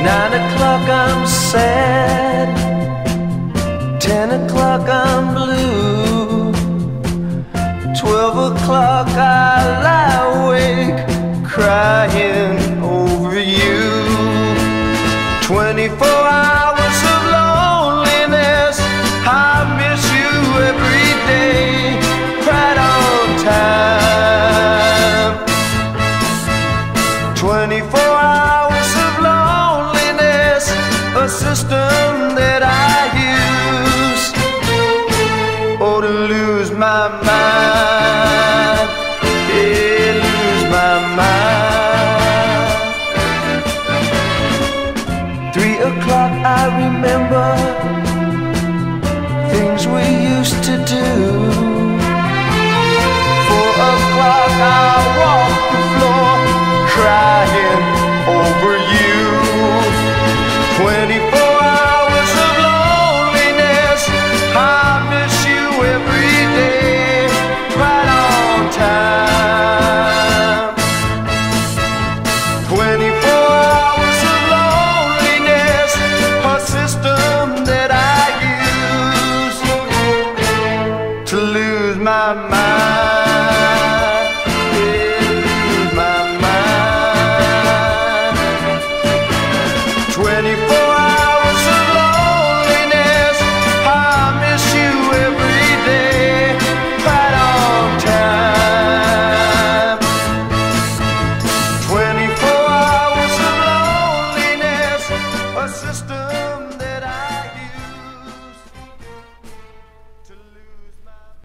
9 o'clock I'm sad, 10 o'clock I'm blue, 12 o'clock I lie awake crying over you. 24 hours of loneliness, I miss you every day, right on time. 24 hours of loneliness, a system that I use, oh, to lose my mind, yeah, lose my mind. 3 o'clock I remember things we used to do. 4 o'clock I walk the floor crying over you. 24 hours of loneliness, I miss you every day, right on time. 24 hours of loneliness, a system that I use to lose my mind.